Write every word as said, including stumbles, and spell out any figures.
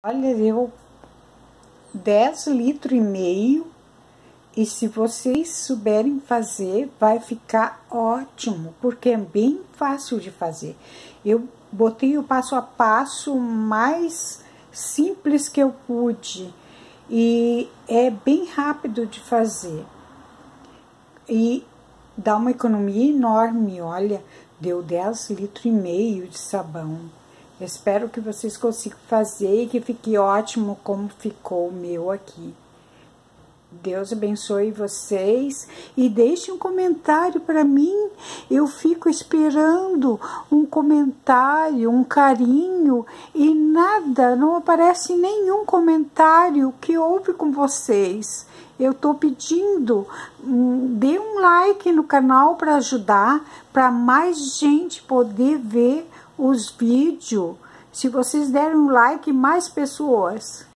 Olha, deu dez litros e meio. E se vocês souberem fazer, vai ficar ótimo, porque é bem fácil de fazer. Eu botei o passo a passo mais simples que eu pude e é bem rápido de fazer. E dá uma economia enorme, olha, deu dez litros e meio de sabão. Espero que vocês consigam fazer e que fique ótimo como ficou o meu aqui. Deus abençoe vocês e deixe um comentário para mim. Eu fico esperando um comentário, um carinho e nada, não aparece nenhum comentário. O que houve com vocês? Eu tô pedindo, dê um like no canal para ajudar, para mais gente poder ver os vídeos. Se vocês derem um like, mais pessoas.